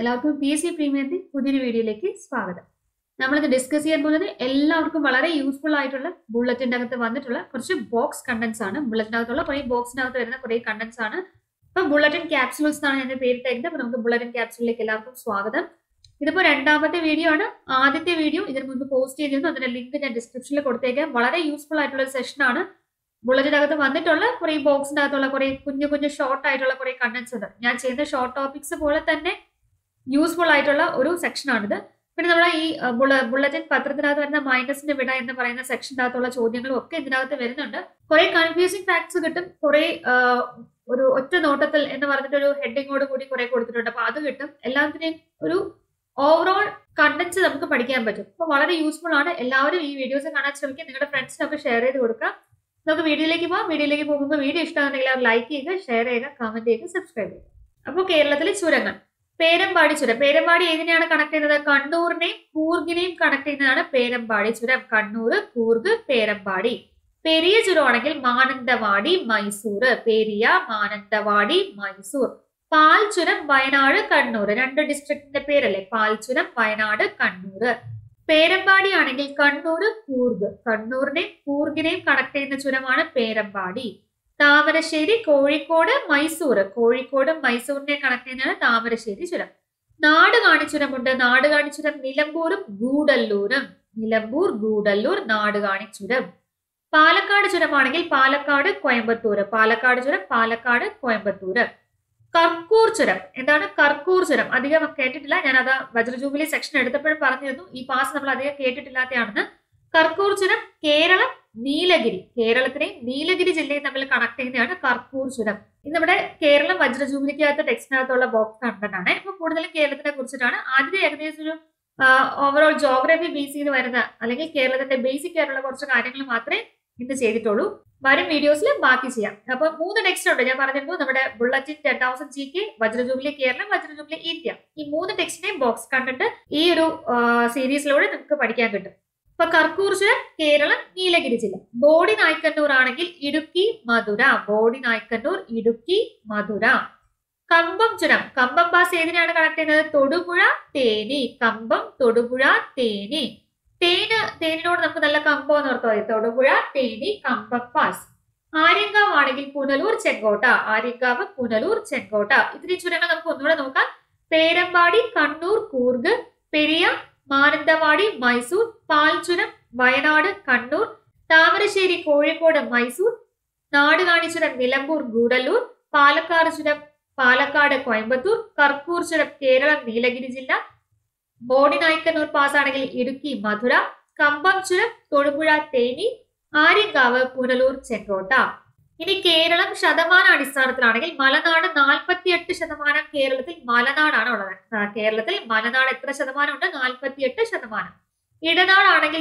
എല്ലാവർക്കും PSC പ്രീമിയത്തിന്റെ പുതിയൊരു വീഡിയോയിലേക്ക് സ്വാഗതം. നമ്മളിത് ഡിസ്കസ് ചെയ്യാൻ പോകുന്നത് എല്ലാവർക്കും വളരെ യൂസ്ഫുൾ ആയിട്ടുള്ള ബുള്ളറ്റിന്റെ അകത്ത് വന്നിട്ടുള്ള കുറച്ച് ബോക്സ് കണ്ടന്റ്സ് ആണ്. ബുള്ളറ്റിനകത്തുള്ള കുറേ ബോക്സിനകത്ത് വരുന്ന കുറേ കണ്ടന്റ്സ് ആണ്. ഇപ്പൊ ബുള്ളറ്റിൻ ക്യാപ്സ്യൂൾസ് എന്നാണ് ഞാൻ പേരിട്ടേക്കുന്നത്. അപ്പൊ നമുക്ക് ബുള്ളറ്റിൻ ക്യാപ്സ്യൂളിലേക്ക് എല്ലാവർക്കും സ്വാഗതം. ഇതിപ്പോ രണ്ടാമത്തെ വീഡിയോ ആണ്. ആദ്യത്തെ വീഡിയോ ഇതിന് മുൻപ് പോസ്റ്റ് ചെയ്തിരുന്നു. അതിന്റെ ലിങ്ക് ഞാൻ ഡിസ്ക്രിപ്ഷനിൽ കൊടുത്തേക്കാം. വളരെ യൂസ്ഫുൾ ആയിട്ടുള്ള ഒരു സെഷൻ ആണ്. ബുള്ളറ്റിനകത്ത് വന്നിട്ടുള്ള കുറെ ബോക്സിനകത്തുള്ള കുറെ കുഞ്ഞു കുഞ്ഞു ഷോർട്ട് ആയിട്ടുള്ള കുറെ കണ്ടന്റ്സ് ഉണ്ട്. ഞാൻ ചെയ്യുന്ന ഷോർട്ട് ടോപ്പിക്സ് പോലെ തന്നെ യൂസ്ഫുൾ ആയിട്ടുള്ള ഒരു സെക്ഷൻ ആണിത്. പിന്നെ നമ്മളെ ഈ ബുള്ളറ്റിൻ പത്രത്തിനകത്ത് വരുന്ന മൈനസിന്റെ വിട എന്ന് പറയുന്ന സെക്ഷനകത്തുള്ള ചോദ്യങ്ങളും ഒക്കെ ഇതിനകത്ത് വരുന്നുണ്ട്. കുറെ കൺഫ്യൂസിംഗ് ഫാക്ട്സ് കിട്ടും. കുറെ ഒരു ഒറ്റ നോട്ടത്തിൽ എന്ന് പറഞ്ഞിട്ട് ഒരു ഹെഡിങ്ങോട് കൂടി കുറെ കൊടുത്തിട്ടുണ്ട്. അപ്പൊ അത് കിട്ടും. എല്ലാത്തിനെയും ഒരു ഓവറോൾ കണ്ടന്റ്സ് നമുക്ക് പഠിക്കാൻ പറ്റും. അപ്പൊ വളരെ യൂസ്ഫുൾ ആണ്. എല്ലാവരും ഈ വീഡിയോസ് കാണാൻ ശ്രമിക്കുക. നിങ്ങളുടെ ഫ്രണ്ട്സിനൊക്കെ ഷെയർ ചെയ്ത് കൊടുക്കുക. നമുക്ക് വീഡിയോയിലേക്ക് പോകാം. വീഡിയോയിലേക്ക് പോകുമ്പോൾ വീഡിയോ ഇഷ്ടമാണെങ്കിൽ ലൈക്ക് ചെയ്യുക, ഷെയർ ചെയ്യുക, കമന്റ് ചെയ്യുക, സബ്സ്ക്രൈബ് ചെയ്യുക. അപ്പോൾ കേരളത്തിലെ ചുരങ്ങൾ, പേരമ്പാടി ചുരം. പേരമ്പാടി ഏതിനെയാണ് കണക്ട് ചെയ്യുന്നത്? കണ്ണൂരിനെയും കൂർഗിനെയും കണക്ട് ചെയ്യുന്നതാണ് പേരമ്പാടി ചുരം. കണ്ണൂർ, കൂർഗ്, പേരമ്പാടി. പെരിയ ചുരമാണെങ്കിൽ മാനന്തവാടി, മൈസൂർ. പെരിയ, മാനന്തവാടി, മൈസൂർ. പാൽ ചുരം വയനാട്, കണ്ണൂർ. രണ്ട് ഡിസ്ട്രിക്റ്റിന്റെ പേരല്ലേ? പാൽ ചുരം വയനാട്, കണ്ണൂർ. പേരമ്പാടി ആണെങ്കിൽ കണ്ണൂർ, കൂർഗ്. കണ്ണൂരിനെയും കൂർഗിനെയും കണക്ട് ചെയ്യുന്ന ചുരമാണ് പേരമ്പാടി. താമരശ്ശേരി, കോഴിക്കോട്, മൈസൂർ. കോഴിക്കോടും മൈസൂരിനെ കണക്ട് ചെയ്യുന്നതാണ് താമരശ്ശേരി ചുരം. നാടുകാണി ചുരമുണ്ട്. നാടുകാണി ചുരം നിലമ്പൂരും ഗൂഡല്ലൂരും. നിലമ്പൂർ, ഗൂഡല്ലൂർ, നാടുകാണി ചുരം. പാലക്കാട് ചുരമാണെങ്കിൽ പാലക്കാട്, കോയമ്പത്തൂർ. പാലക്കാട് ചുരം പാലക്കാട്, കോയമ്പത്തൂർ. കർക്കൂർ ചുരം. എന്താണ് കർക്കൂർ ചുരം? അധികം കേട്ടിട്ടില്ല. ഞാൻ അത് വജ്രജൂബിലി സെക്ഷൻ എടുത്തപ്പോഴും പറഞ്ഞിരുന്നു. ഈ പാസ് നമ്മൾ അധികം കേട്ടിട്ടില്ലാത്തതാണെന്ന്. കർക്കൂർ ചുരം കേരളം, നീലഗിരി. കേരളത്തിനെയും നീലഗിരി ജില്ലയും തമ്മിൽ കണക്ട് ചെയ്യുന്നതാണ് കർക്കൂർ ചുരം. ഇത് നമ്മുടെ കേരളം വജ്രജൂബിലിക്കകത്ത് ടെക്സ്റ്റിനകത്തുള്ള ബോക്സ് കണ്ടന്റ് ആണ്. ഇപ്പൊ കൂടുതലും കേരളത്തിനെ കുറിച്ചിട്ടാണ്. ആദ്യത്തെ ഏകദേശം ഒരു ഓവറോൾ ജോഗ്രഫി ബേസ് ചെയ്ത് വരുന്ന അല്ലെങ്കിൽ കേരളത്തിന്റെ ബേസിക് ആയിട്ടുള്ള കുറച്ച് കാര്യങ്ങൾ മാത്രമേ ഇന്ന് ചെയ്തിട്ടുള്ളൂ. വരും വീഡിയോസിൽ ബാക്കി ചെയ്യാം. അപ്പൊ 3 ടെക്സ്റ്റ് ഉണ്ട്. ഞാൻ പറഞ്ഞിരുന്നു നമ്മുടെ ബുള്ളറ്റിൻ 10,000 GK, വജ്രജൂബിലി കേരളം, വജ്രജൂബിലി ഇന്ത്യ. ഈ 3 ടെക്സ്റ്റിനെയും ബോക്സ് കണ്ടിട്ട് ഈ ഒരു സീരീസിലൂടെ നമുക്ക് പഠിക്കാൻ കിട്ടും. ഇപ്പൊ കർക്കൂർ ചുരം കേരളം, നീലഗിരി ജില്ല. ബോഡി നായ്ക്കന്നൂർ ആണെങ്കിൽ ഇടുക്കി, മധുര. ബോഡി നായ്ക്കന്നൂർ, ഇടുക്കി, മധുര. കമ്പം ചുരം. കമ്പം പാസ് ഏതിനാണ് കണക്ട് ചെയ്യുന്നത്? തൊടുപുഴ, തേനി. കമ്പം, തൊടുപുഴ, തേനി. തേനിനോട് നമുക്ക് നല്ല കമ്പം എന്ന് ഓർത്താൽ തൊടുപുഴ, തേനി, കമ്പം പാസ്. ആര്യങ്കാവ് ആണെങ്കിൽ പുനലൂർ, ചെങ്കോട്ട. ആര്യങ്കാവ്, പുനലൂർ, ചെങ്കോട്ട. ഇത്രയും ചുരങ്ങൾ നമുക്ക് ഒന്നുകൂടെ നോക്കാം. പേരമ്പാടി, കണ്ണൂർ, കൂർഗ്. പെരിയ, മാനന്തവാടി, മൈസൂർ. പാൽചുരം വയനാട്, കണ്ണൂർ. താമരശ്ശേരി, കോഴിക്കോട്, മൈസൂർ. നാടുകാണി ചുരം നിലമ്പൂർ, ഗൂഡല്ലൂർ. പാലക്കാട് ചുരം പാലക്കാട്, കോയമ്പത്തൂർ. കർക്കൂർ ചുരം കേരളം, നീലഗിരി ജില്ല. ബോഡി നായ്ക്കന്നൂർ പാസ് ആണെങ്കിൽ ഇടുക്കി, മധുര. കമ്പം ചുരം തൊടുപുഴ, തേനി. ആര്യങ്കാവ്, പുനലൂർ, ചെങ്കോട്ട. ഇനി കേരളം ശതമാന അടിസ്ഥാനത്തിലാണെങ്കിൽ മലനാട് 48% കേരളത്തിൽ മലനാടാണ് ഉള്ളത്. കേരളത്തിൽ മലനാട് എത്ര ശതമാനം ഉണ്ട്? 48%. ഇടനാടാണെങ്കിൽ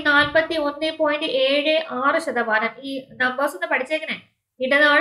41.76%. ഈ നമ്പേഴ്സ് ഒന്ന് പഠിച്ചേക്കണേ. ഇടനാട്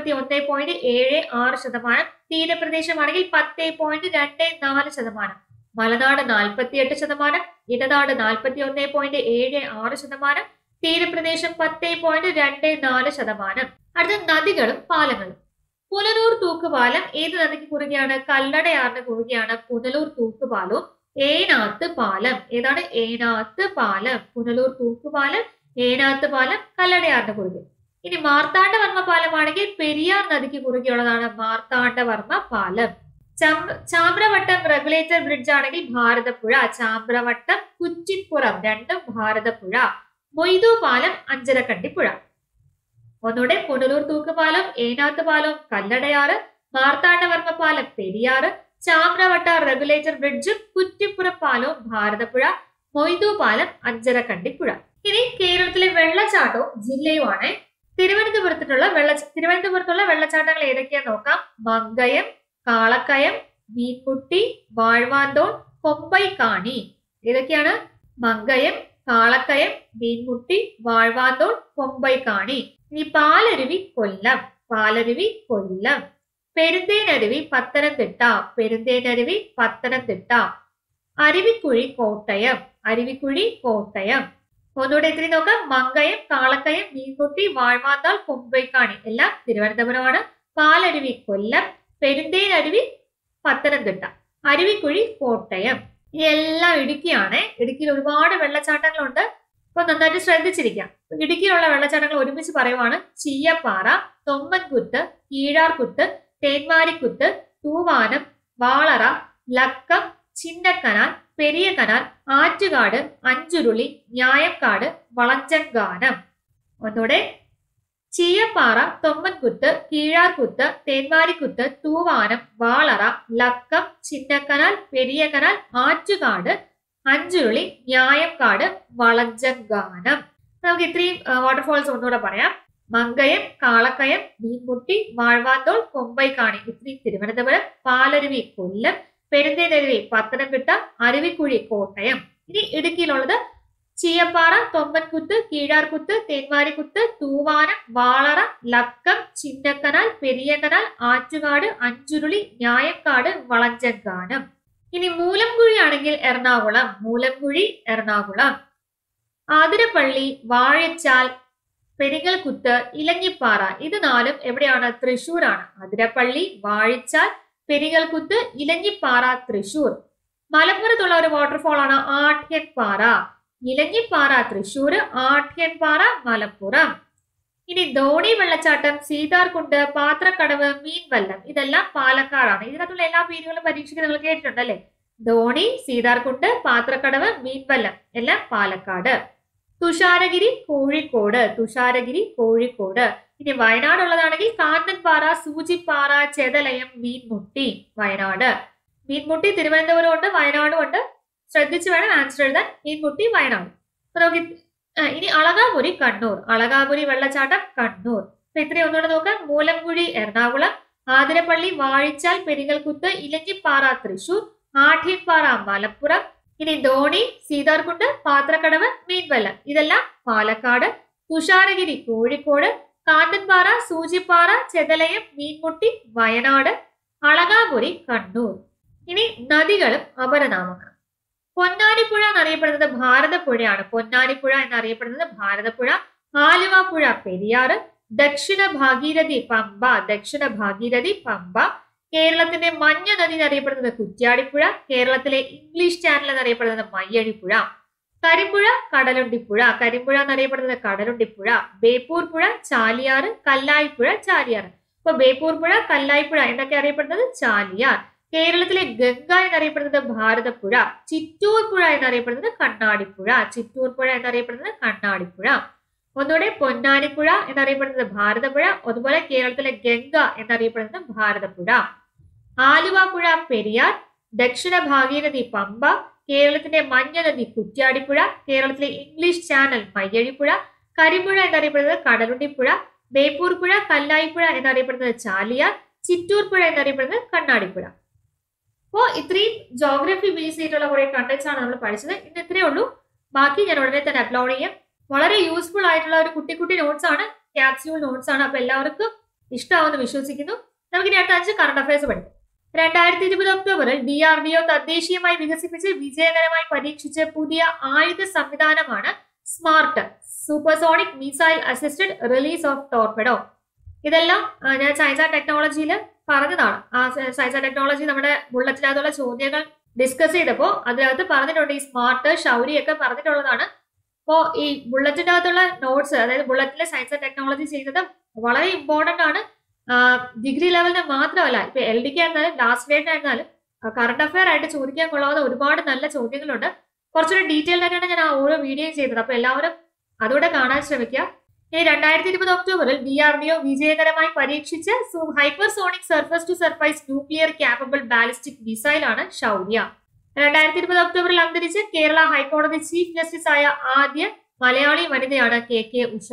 41.76%. തീരപ്രദേശമാണെങ്കിൽ 10.24%. മലനാട് 48%, ഇടനാട് 41.76%, തീരപ്രദേശം 10.24%. അടുത്ത നദികളും പാലങ്ങളും. പുനലൂർ തൂക്കുപാലം ഏത് നദിക്ക് കുറുകെയാണ്? കല്ലടയാറിന് കുറുകെയാണ് പുനലൂർ തൂക്കുപാലവും. ഏനാത്ത് പാലം ഏതാണ്? ഏനാത്ത് പാലം. പുനലൂർ തൂക്കുപാലം, ഏനാത്ത് പാലം, കല്ലടയാറിന് കുറുകെ. ഇനി മാർത്താണ്ഡവർമ്മ പാലമാണെങ്കിൽ പെരിയാർ നദിക്ക് കുറുകെയുള്ളതാണ് മാർത്താണ്ഡവർമ്മ പാലം. ചാമ്പ്രവട്ടം റെഗുലേറ്റർ ബ്രിഡ്ജ് ആണെങ്കിൽ ഭാരതപ്പുഴ. ചാമ്പ്രവട്ടം, കുറ്റിപ്പുറം രണ്ടും ഭാരതപ്പുഴ. മൊയ്തു പാലം, അഞ്ചരക്കണ്ടിപ്പുഴ. ഒന്നുകൂടെ, പുനലൂർ തൂക്കുപാലം, ഏനാത്ത് പാലം, കല്ലടയാറ്. മാർത്താണ്ഡവർമ്മ പാലം, പെരിയാറ്. ചാമ്പ്രവട്ട റെഗുലേറ്റർ ബ്രിഡ്ജും കുറ്റിപ്പുറം പാലവും ഭാരതപ്പുഴ. മൊയ്തു പാലം, അഞ്ചരക്കണ്ടിപ്പുഴ. ഇനി കേരളത്തിലെ വെള്ളച്ചാട്ടവും ജില്ലയുമാണ്. തിരുവനന്തപുരത്തുള്ള വെള്ളച്ചാട്ടങ്ങൾ ഏതൊക്കെയാന്ന് നോക്കാം. മങ്കയം, കാളക്കയം, മീൻമുട്ടി, വാഴ്വാന്തോൾ, കൊമ്പൈക്കാണി. ഏതൊക്കെയാണ്? മങ്കയം, കാളക്കയം, മീൻമുട്ടി, വാഴ്വാന്തോൾ, കൊമ്പൈക്കാണി. ഇനി പാലരുവി, കൊല്ലം. പാലരുവി, കൊല്ലം. പെരുന്തേനരുവി, പത്തനംതിട്ട. പെരുന്തേനരുവി, പത്തനംതിട്ട. അരുവിക്കുഴി, കോട്ടയം. അരുവിക്കുഴി, കോട്ടയം. ഒന്നുകൂടെ ഇത്തിരി നോക്കാം. മങ്കയം, കാളക്കയം, മീൻമുട്ടി, വാഴ്വാന്തോൾ, കൊമ്പൈക്കാണി എല്ലാം തിരുവനന്തപുരമാണ്. പാലരുവി, കൊല്ലം. പെരുന്തേനരുവി, പത്തനംതിട്ട. അരുവിക്കുഴി കോട്ടയം. ഇതെല്ലാം ഇടുക്കിയാണ്. ഇടുക്കിയിൽ ഒരുപാട് വെള്ളച്ചാട്ടങ്ങളുണ്ട്. അപ്പൊ നന്നായിട്ട് ശ്രദ്ധിച്ചിരിക്കാം. ഇടുക്കിയിലുള്ള വെള്ളച്ചാട്ടങ്ങൾ ഒരുമിച്ച് പറയുവാണ്: ചീയപ്പാറ, തൊമ്മൻകുത്ത്, കീഴാർകുത്ത്, തേന്മാരിക്കുത്ത്, തൂവാനം, വാളറ, ലക്കം, ചിന്നക്കനാൽ, പെരിയ കനാൽ, ആറ്റുകാട്, അഞ്ചുരുളി, ഞായക്കാട്, വളഞ്ചങ്കാനം. ഒന്നുകൂടെ: ചീയപ്പാറ, തൊമ്മൻകുത്ത്, കീഴാർകുത്ത്, തേന്മാരിക്കുത്ത്, തൂവാനം, വാളറ, ലക്കം, ചിന്നക്കനാൽ, പെരിയ കനാൽ, ആറ്റുകാട്, അഞ്ചുരുളി, ഞായക്കാട്, വളഞ്ചങ്കാനം. നമുക്ക് ഇത്രയും വാട്ടർഫോൾസ് ഒന്നുകൂടെ പറയാം: മങ്കയം, കാളക്കയം, മീൻമുട്ടി, വാഴ്വാന്തോൾ, കൊമ്പൈക്കാണി ഇത്രയും തിരുവനന്തപുരം, പാലരുവി കൊല്ലം, പെരുന്തേനരുവി പത്തനംതിട്ട, അരുവിക്കുഴി കോട്ടയം. ഇനി ഇടുക്കിയിലുള്ളത് ചീയപ്പാറ, തൊമ്മൻകുത്ത്, കീഴാർകുത്ത്, തേന്മാരിക്കുത്ത്, തൂവാനം, വാളറ, ലക്കം, ചിന്നക്കനാൽ, പെരിയ കനാൽ, ആറ്റുകാട്, അഞ്ചുരുളി, ഞായക്കാട്, വളഞ്ചങ്കാനം. ഇനി മൂലംകുഴി ആണെങ്കിൽ എറണാകുളം, മൂലംകുഴി എറണാകുളം. ആതിരപ്പള്ളി, വാഴച്ചാൽ, പെരിങ്ങൽകുത്ത്, ഇലഞ്ഞിപ്പാറ ഇത് നാലും എവിടെയാണ്? തൃശ്ശൂരാണ്. ആതിരപ്പള്ളി, വാഴച്ചാൽ, പെരിങ്ങൽകുത്ത്, ഇലഞ്ഞിപ്പാറ, തൃശ്ശൂർ. മലപ്പുറത്തുള്ള ഒരു വാട്ടർഫോൾ ആണ് ആഠ്യൻപാറ. ഇലഞ്ഞിപ്പാറ തൃശ്ശൂർ, ആഠ്യൻപാറ മലപ്പുറം. ഇനി ധോണി വെള്ളച്ചാട്ടം, സീതാർകുണ്ട്, പാത്രക്കടവ്, മീൻവല്ലം ഇതെല്ലാം പാലക്കാടാണ്. ഇതിനകത്തുള്ള എല്ലാ പേരുകളും പരീക്ഷയ്ക്ക് നിങ്ങൾ കേട്ടിട്ടുണ്ടല്ലേ? ധോണി, സീതാർകുണ്ട്, പാത്രക്കടവ്, മീൻവല്ലം എല്ലാം പാലക്കാട്. തുഷാരഗിരി കോഴിക്കോട്, തുഷാരഗിരി കോഴിക്കോട്. ഇനി വയനാടുള്ളതാണെങ്കിൽ കാന്തൻപാറ, സൂചിപ്പാറ, ചെതലയം, മീൻമുട്ടി വയനാട്. മീൻമുട്ടി തിരുവനന്തപുരം ഉണ്ട്, വയനാടും ഉണ്ട്. ശ്രദ്ധിച്ചു വേണം ആൻസർ എഴുതാൻ. മീൻമുട്ടി വയനാട്. ഇനി അളകാപുരി കണ്ണൂർ, അളകാപുരി വെള്ളച്ചാട്ടം കണ്ണൂർ. അപ്പൊ ഇത്രയും ഒന്നുകൂടെ നോക്കാം: മൂലംകുഴി എറണാകുളം, ആതിരപ്പള്ളി, വാഴിച്ചാൽ, പെരിങ്ങൽകുത്ത്, ഇലഞ്ഞിപ്പാറ തൃശ്ശൂർ, ആഠ്യൻപാറ മലപ്പുറം. ഇനി ധോണി, സീതാർകുണ്ട്, പാത്രക്കടവ്, മീൻവല്ലം ഇതെല്ലാം പാലക്കാട്. തുഷാരഗിരി കോഴിക്കോട്, കാന്തൻപാറ, സൂചിപ്പാറ, ചെതലയം, മീൻമുട്ടി വയനാട്, അളകാപുരി കണ്ണൂർ. ഇനി നദികളും അപരനാമങ്ങളും. പൊന്നാനിപ്പുഴ എന്നറിയപ്പെടുന്നത് ഭാരതപ്പുഴയാണ്. പൊന്നാനിപ്പുഴ എന്നറിയപ്പെടുന്നത് ഭാരതപ്പുഴ. ആലുവ പുഴ പെരിയാറ്. ദക്ഷിണ ഭാഗീരഥി പമ്പ, ദക്ഷിണ ഭാഗീരഥി പമ്പ. കേരളത്തിന്റെ മഞ്ഞ നദി എന്നറിയപ്പെടുന്നത് കുറ്റ്യാടിപ്പുഴ. കേരളത്തിലെ ഇംഗ്ലീഷ് ചാനൽ എന്നറിയപ്പെടുന്നത് മയ്യഴിപ്പുഴ. കരിമ്പുഴ കടലുണ്ടിപ്പുഴ, കരിമ്പുഴ എന്നറിയപ്പെടുന്നത് കടലുണ്ടിപ്പുഴ. ബേപ്പൂർ പുഴ ചാലിയാറ്, കല്ലായിപ്പുഴ ചാലിയാറ്. അപ്പൊ ബേപ്പൂർ പുഴ, കല്ലായിപ്പുഴ എന്നൊക്കെ അറിയപ്പെടുന്നത് ചാലിയാർ. കേരളത്തിലെ ഗംഗ എന്നറിയപ്പെടുന്നത് ഭാരതപ്പുഴ. ചിറ്റൂർ പുഴ എന്നറിയപ്പെടുന്നത് കണ്ണാടിപ്പുഴ, ചിറ്റൂർ പുഴ എന്നറിയപ്പെടുന്നത് കണ്ണാടിപ്പുഴ. ഒന്നുകൂടെ: പൊന്നാനിപ്പുഴ എന്നറിയപ്പെടുന്നത് ഭാരതപ്പുഴ, അതുപോലെ കേരളത്തിലെ ഗംഗ എന്നറിയപ്പെടുന്നത് ഭാരതപ്പുഴ. ആലുവ പുഴ പെരിയാർ, ദക്ഷിണ ഭാഗീരഥി പമ്പ, കേരളത്തിന്റെ മഞ്ഞ നദി കുറ്റ്യാടിപ്പുഴ, കേരളത്തിലെ ഇംഗ്ലീഷ് ചാനൽ മയ്യഴിപ്പുഴ. കരിമ്പുഴ എന്നറിയപ്പെടുന്നത് കടലുണ്ടിപ്പുഴ. ബേപ്പൂർ പുഴ, കല്ലായിപ്പുഴ എന്നറിയപ്പെടുന്നത് ചാലിയാർ. ചിറ്റൂർ പുഴ എന്നറിയപ്പെടുന്നത് കണ്ണാടിപ്പുഴ. അപ്പോൾ ഇത്രയും ജോഗ്രഫി ബേസ് ചെയ്തിട്ടുള്ള കുറെ കണ്ടന്റ്സ് ആണ് നമ്മൾ പഠിച്ചത്. ഇന്ന് ഇത്രയേ ഉള്ളൂ. ബാക്കി ഞാൻ ഉടനെ തന്നെ അപ്ലോഡ് ചെയ്യാം. വളരെ യൂസ്ഫുൾ ആയിട്ടുള്ള ഒരു കുട്ടി നോട്ട്സ് ആണ്, ക്യാപ്സ്യൂൾ നോട്ട്സ് ആണ്. അപ്പൊ എല്ലാവർക്കും ഇഷ്ടമാവുമെന്ന് വിശ്വസിക്കുന്നു. നമുക്കിനി അടുത്ത 5 കറണ്ട് അഫയേഴ്സ് പഠിക്കും. 2020 ഒക്ടോബറിൽ DRDO തദ്ദേശീയമായി വികസിപ്പിച്ച് വിജയകരമായി പരീക്ഷിച്ച പുതിയ ആയുധ സംവിധാനമാണ് smart, supersonic missile assisted release of torpedo. ഇതെല്ലാം ഞാൻ സയൻസ് ആൻഡ് ടെക്നോളജിയിൽ പറഞ്ഞതാണ്. ആ സയൻസ് ആൻഡ് ടെക്നോളജി നമ്മുടെ ബുള്ളറ്റിനകത്തുള്ള ചോദ്യങ്ങൾ ഡിസ്കസ് ചെയ്തപ്പോൾ അതിനകത്ത് പറഞ്ഞിട്ടുണ്ട്. ഈ സ്മാർട്ട്, ശൗരി ഒക്കെ പറഞ്ഞിട്ടുള്ളതാണ്. അപ്പോൾ ഈ ബുള്ളറ്റിന്റെ അകത്തുള്ള നോട്ട്സ്, അതായത് ബുള്ളറ്റിലെ സയൻസ് ആൻഡ് ടെക്നോളജി ചെയ്യുന്നത് വളരെ ഇമ്പോർട്ടന്റ് ആണ്. ഡിഗ്രി ലെവലിന് മാത്രമല്ല, ഇപ്പൊ LDK ആയിരുന്നാലും ലാസ്റ്റ് ഡേറ്റ് ആയിരുന്നാലും കറണ്ട് അഫയർ ആയിട്ട് ചോദിക്കാൻ കൊള്ളാവുന്ന ഒരുപാട് നല്ല ചോദ്യങ്ങളുണ്ട്. കുറച്ചുകൂടി ഡീറ്റെയിൽഡ് ആയിട്ടാണ് ഞാൻ ആ ഓരോ വീഡിയോയും ചെയ്തത്. അപ്പൊ എല്ലാവരും അതുകൂടെ കാണാൻ ശ്രമിക്കുക. ഇനി 2020 ഒക്ടോബറിൽ DRDO വിജയകരമായി പരീക്ഷിച്ച hypersonic surface to surface nuclear capable ballistic missile ആണ് ശൗര്യ. 2020 ഒക്ടോബറിൽ അന്തരിച്ച കേരള ഹൈക്കോടതി ചീഫ് ജസ്റ്റിസ് ആയ ആദ്യ മലയാളി വനിതയാണ് KK ഉഷ.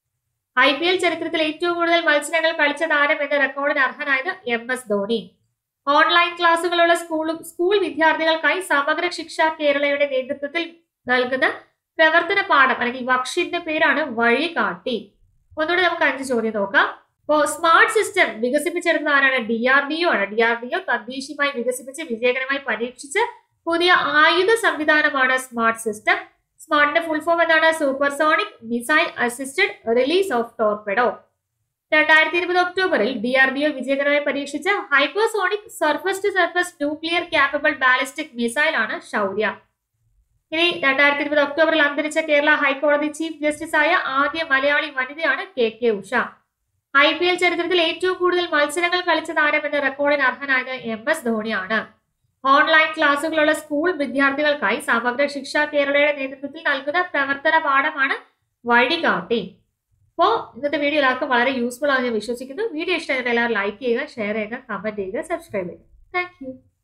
IPL ചരിത്രത്തിൽ ഏറ്റവും കൂടുതൽ മത്സരങ്ങൾ കളിച്ച താരം എന്ന റെക്കോർഡിന് അർഹനായത് MS ധോണി. ഓൺലൈൻ ക്ലാസുകളുള്ള സ്കൂൾ വിദ്യാർത്ഥികൾക്കായി സമഗ്ര ശിക്ഷ കേരളയുടെ നേതൃത്വത്തിൽ നൽകുന്ന പ്രവർത്തന പാഠം അല്ലെങ്കിൽ വർക്ക്ഷീറ്റിന്റെ പേരാണ് വഴികാട്ടി. ഒന്നുകൂടെ നമുക്ക് 5 ചോദ്യം നോക്കാം. അപ്പോൾ സ്മാർട്ട് സിസ്റ്റം വികസിപ്പിച്ചെടുക്കുന്ന ആരാണ്? DRDO ആണ്. DRDO തദ്ദേശീയമായി വികസിപ്പിച്ച് വിജയകരമായി പരീക്ഷിച്ച പുതിയ ആയുധ സംവിധാനമാണ് സ്മാർട്ട് സിസ്റ്റം. സ്മാർട്ടിന്റെ ഫുൾ ഫോം എന്താണ്? Supersonic missile assisted release of torpedo. 2020 ഒക്ടോബറിൽ DRDO വിജയകരമായി പരീക്ഷിച്ച hypersonic surface to surface nuclear capable ballistic missile ആണ് ശൗര്യ. ഇനി 2020 ഒക്ടോബറിൽ അന്തരിച്ച കേരള ഹൈക്കോടതി ചീഫ് ജസ്റ്റിസ് ആയ ആദ്യ മലയാളി വനിതയാണ് KK ഉഷ. IPL ചരിത്രത്തിൽ ഏറ്റവും കൂടുതൽ മത്സരങ്ങൾ കളിച്ച താരം എന്ന റെക്കോർഡിന് അർഹനായത് MS ധോണിയാണ്. ഓൺലൈൻ ക്ലാസുകളുള്ള സ്കൂൾ വിദ്യാർത്ഥികൾക്കായി സമഗ്ര ശിക്ഷ കേരളയുടെ നേതൃത്വത്തിൽ നൽകുന്ന പ്രവർത്തന പാഠമാണ് വഴികാട്ടി. അപ്പോൾ ഇന്നത്തെ വീഡിയോ എല്ലാവർക്കും വളരെ യൂസ്ഫുൾ ആണെന്ന് ഞാൻ വിശ്വസിക്കുന്നു. വീഡിയോ ഇഷ്ടമായാൽ എല്ലാവരും ലൈക്ക് ചെയ്യുക, ഷെയർ ചെയ്യുക, കമന്റ് ചെയ്യുക, സബ്സ്ക്രൈബ് ചെയ്യുക. Thank U.